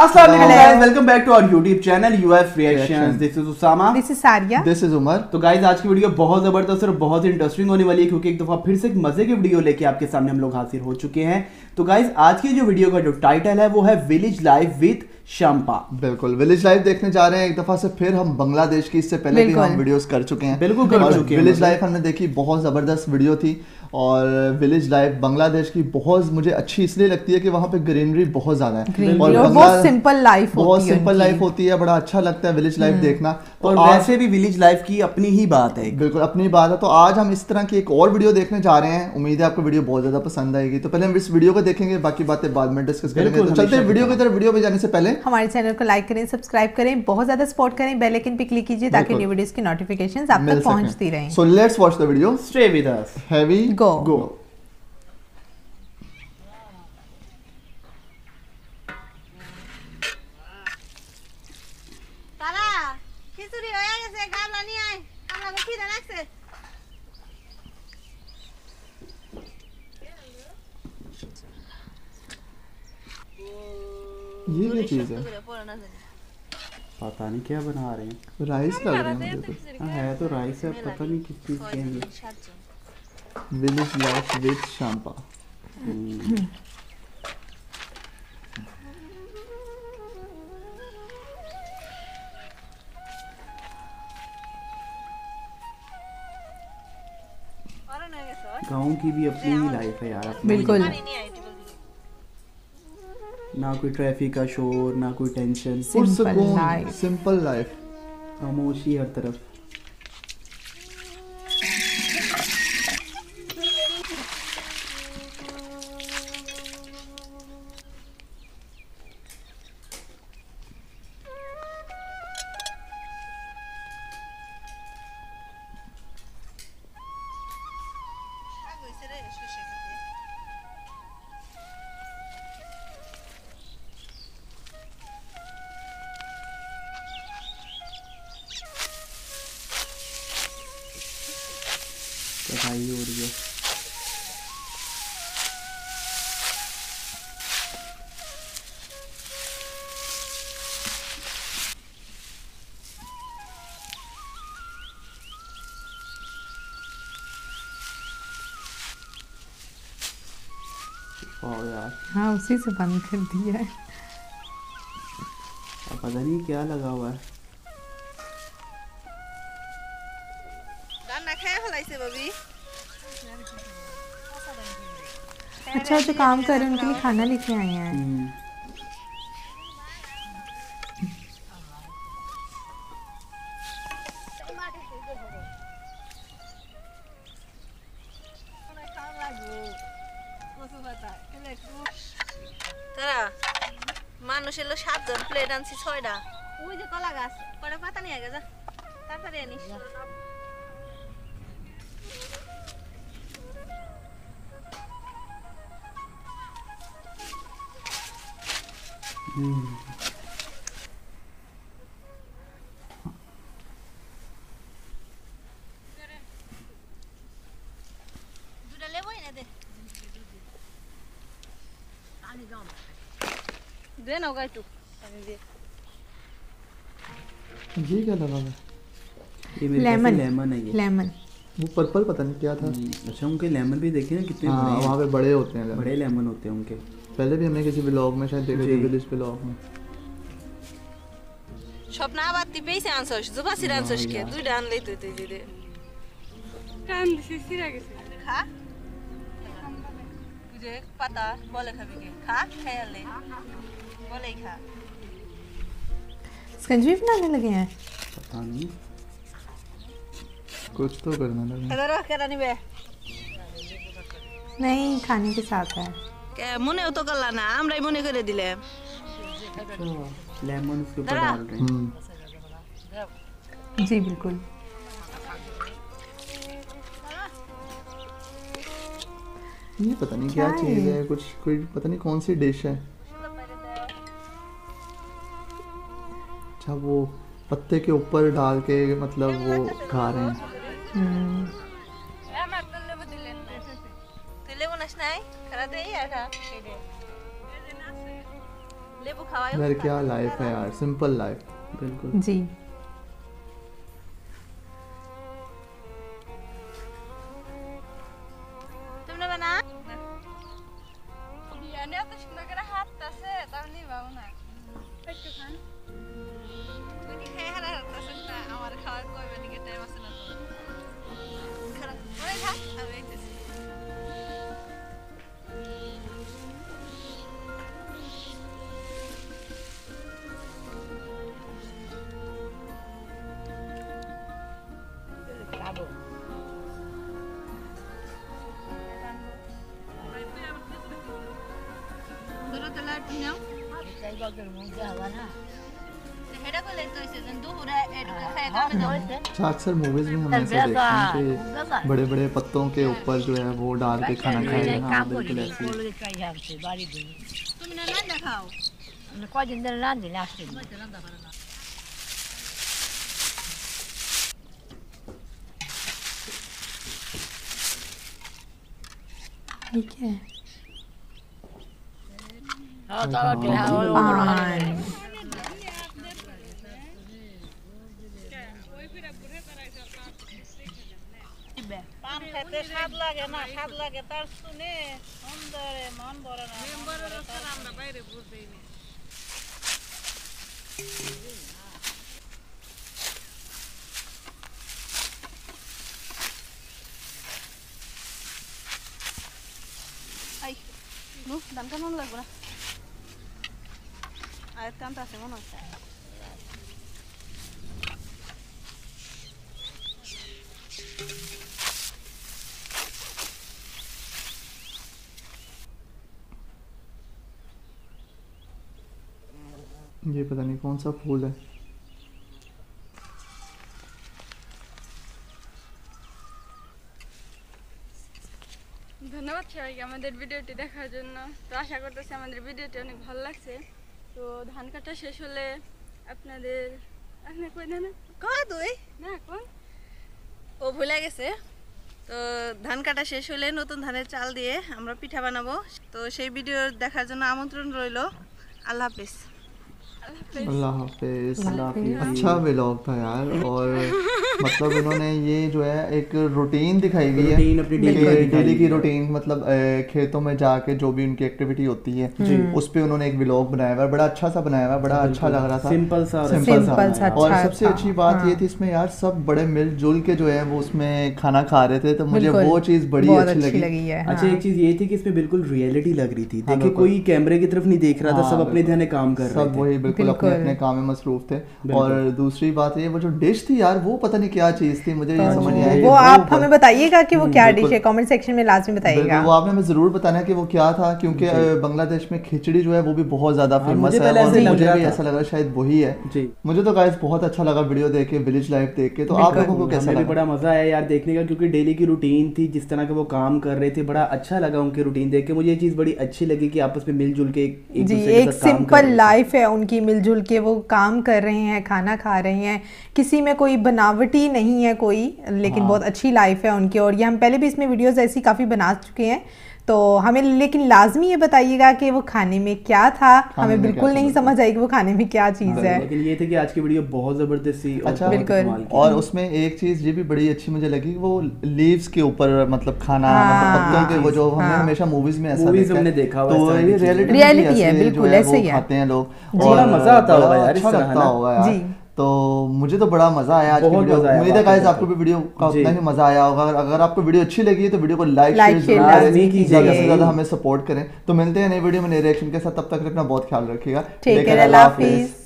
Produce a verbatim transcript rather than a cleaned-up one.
Welcome back to our YouTube channel UF reactions. This is Usama, this is Saria, this is Umar. तो guys आज की video बहुत जबरदस्त और बहुत इंटरेस्टिंग होने वाली है, क्योंकि एक दफा फिर से एक मजे की वीडियो लेके आपके सामने हम लोग हाजिर हो चुके हैं। तो गाइस आज की जो वीडियो का जो टाइटल है वो है विलेज लाइफ विद शंपा। बिल्कुल, विलेज लाइफ देखने जा रहे हैं एक दफा से फिर हम बांग्लादेश की। इससे पहले भी हम वीडियोस कर चुके हैं, बिल्कुल कर चुके हैं। विलेज लाइफ हमने देखी, बहुत जबरदस्त वीडियो थी। और विलेज लाइफ बांग्लादेश की बहुत मुझे अच्छी इसलिए लगती है कि वहाँ पे ग्रीनरी बहुत ज्यादा है और बहुत सिंपल लाइफ बहुत सिंपल लाइफ होती है। बड़ा अच्छा लगता है विलेज लाइफ देखना। और वैसे भी विलेज लाइफ की अपनी ही बात है, बिल्कुल अपनी बात है। तो आज हम इस तरह की एक और वीडियो देखने जा रहे हैं। उम्मीद है आपको वीडियो बहुत ज्यादा पसंद आएगी। तो पहले हम इस वीडियो को देखेंगे, बाकी बातें बाद में डिस्कस करेंगे। तो चलते हैं वीडियो की तरफ। वीडियो पे जाने से पहले हमारे चैनल को लाइक करें, सब्सक्राइब करें, बहुत ज्यादा सपोर्ट करें, बेल आइकन पे क्लिक कीजिए ताकि न्यू वीडियोस की नोटिफिकेशंस आप तक पहुंचती रहें। So let's watch the video, stay with us, here we go go. ये क्या चीज है? पता नहीं क्या बना रहे हैं। राइस लग रहा है मुझे तो। हाँ है तो राइस है, पता नहीं किस चीज के हैं। Village life with Shampa. गाँव की भी अपनी ही लाइफ है यार, बिल्कुल। ना कोई ट्रैफिक का शोर, ना कोई tension, simple life, simple life, खामोशी हर तरफ। कढ़ाई हो रही है। वाह यार, हाँ उसी से बंद कर दिया है। अब पता नहीं क्या लगा हुआ है। अच्छा जो काम कर रहे हैं उनके लिए खाना लेके आए हैं। মানুষ এলো সাতজন, প্লেট আনছি ছয়টা। ওই যে কলা গাছ, কটা পাতা নিয়ে গেছে, তাড়াতাড়ি আনিস। দুটা লেবু এনে দে, পানি দাও दे ना गाइटू पानी दे। ये क्या लगा है? ये मेरे लेमन, लेमन है। ये लेमन, वो पर्पल पता नहीं क्या था। अच्छा उनके लेमन भी देखे ना कितने हाँ, बड़े हैं। वहाँ पे बड़े होते हैं, बड़े लेमन होते हैं उनके। पहले भी हमने किसी व्लॉग में शायद देखे थे, विलेज व्लॉग में। স্বপ্ন আবার তুই পেইছে আনছস, জুবাসির আনছস কে? দুইটা আনলেই তুই তুই দিদে কান দিছি সিরা গেছে। খা তুই পাতা বলে খাবি কে? খা খেয়ালে बोले खा। स्कंजी बनाने लगे हैं। पता नहीं, कुछ तो करना लगा। हेलो रख के रानी बे। नहीं खाने के साथ है। के मुने तो करला ना, আমরাই মনে করে দিলে। लेमन उसके ऊपर डाल रहे हैं। जी बिल्कुल। ये पता नहीं क्या चीज है, कुछ कोई पता नहीं कौन सी डिश है। अच्छा वो पत्ते के ऊपर डाल के मतलब वो खा रहे हैं। लेबू खवायो यार क्या लाइफ है यार, सिंपल लाइफ। बिल्कुल जी। तुमने बना बियाने तो सुंदर कर हाथ तसे तब नहीं बाबूना पेट खान कोई खाए हरा तसे ना हमारे खाए कोई बनी के टाइम से ना तो खरा ओए था अब एक अच्छा अक्सर मूवीज में हम ऐसे देखते हैं कि बड़े बड़े पत्तों के ऊपर जो है वो डाल के खाना खाया। हाँ बिल्कुल ऐसे तुमने ना दिखाओ ठीक है। पान खाते स्वाद लागे ना, स्वाद लागे तार सुने अंदर मन बड़ा ना मेंबर रस्ता আমরা বাইরে বুঝতেই নেই। আই নো দাম কেমন লাগবে না আর টানটা আছে মনে হচ্ছে। ये पता नहीं कौन सा फूल है। ধন্যবাদ সবাইকে আমাদের ভিডিওটি দেখার জন্য। তো আশা করতেছি আমাদের ভিডিওটি অনেক ভালো লাগছে। তো ধান কাটা শেষ হলে আপনাদের আপনি কই না কয় তুই না কোন ও ভুলে গেছে। তো ধান কাটা শেষ হলে নতুন ধানের চাল দিয়ে আমরা পিঠা বানাবো। তো সেই ভিডিও দেখার জন্য আমন্ত্রণ রইল। আল্লাহ হাফেজ। अल्लाह हाफिज। अच्छा व्लॉग था यार। और मतलब इन्होंने ये जो है एक रूटीन दिखाई हुई है, डेली की रूटीन, मतलब खेतों में जाके जो भी उनकी एक्टिविटी होती है उस पे उन्होंने एक व्लॉग बनाया हुआ है। बड़ा अच्छा सा बनाया हुआ है, बड़ा अच्छा लग रहा था, सिंपल सा सिंपल सा। और सबसे अच्छी बात ये थी इसमें यार सब बड़े मिलजुल के जो है वो उसमें खाना खा रहे थे, तो मुझे वो चीज बड़ी अच्छी लगी। अच्छा एक चीज ये थी कि इसमें बिल्कुल रियलिटी लग रही थी। देखिए कोई कैमरे की तरफ नहीं देख रहा था, सब अपने ध्यान काम कर रहे थे, सब वही बिल्कुल अपने अपने काम में मसरूफ थे। और दूसरी बात ये वो जो डिश थी यार वो पता नहीं क्या चीज थी, मुझे ये समझ नहीं आई। वो आप हमें बताइएगा कि वो क्या डिश है, कमेंट सेक्शन में लाजमी बताइएगा। वो आपने हमें जरूर बताना कि वो क्या था, क्योंकि बांग्लादेश में खिचड़ी जो है वो भी बहुत ज्यादा फेमस है और मुझे भी ऐसा लगा शायद वही है। मुझे तो गाइस बहुत अच्छा लगा वीडियो देख के, विलेज लाइफ देख के। तो आप लोगों को कैसा लगा? बड़ा मजा आया यार देखने का, क्योंकि डेली की रूटीन थी, जिस तरह के वो काम कर रहे थे, बड़ा अच्छा लगा उनकी रूटीन देख के। मुझे ये चीज बड़ी अच्छी लगी कि आपस में मिलजुल के एक दूसरे के साथ काम कर रहे थे। सिंपल लाइफ है उनकी, मिलजुल के वो काम कर रहे हैं, खाना खा रहे हैं, किसी में कोई बनावटी नहीं है कोई, लेकिन हाँ। बहुत अच्छी लाइफ है उनकी। और ये हम पहले भी इसमें वीडियोस ऐसी काफ़ी बना चुके हैं। तो हमें लेकिन लाजमी ये बताइएगा कि वो खाने में क्या था, हमें बिल्कुल नहीं समझ आई कि वो खाने में क्या चीज़ है। लेकिन ये थे कि आज की वीडियो बहुत ज़बरदस्त थी। अच्छा बिल्कुल। और उसमें एक चीज़ ये भी बड़ी अच्छी मुझे लगी, वो लीव्स के ऊपर मतलब खाना, मतलब पत्तों के, वो जो हमने हमेशा मूवीज में ऐसा देखा है, तो ये रियलिटी है, बिल्कुल ऐसे ही खाते हैं लोग, बड़ा मजा आता होगा यार, अच्छा लगता होगा यार। तो मुझे तो बड़ा मजा आया आज की वीडियो। उम्मीद है गाइस आपको भी वीडियो का उतना ही मजा आया होगा। अगर आपको वीडियो अच्छी लगी है तो वीडियो को लाइक शेयर कीजिए, ज्यादा से ज्यादा हमें सपोर्ट करें। तो मिलते हैं नई वीडियो में नए रिएक्शन के साथ, तब तक अपना बहुत ख्याल रखिएगा। ठीक है, अल्लाह हाफिज।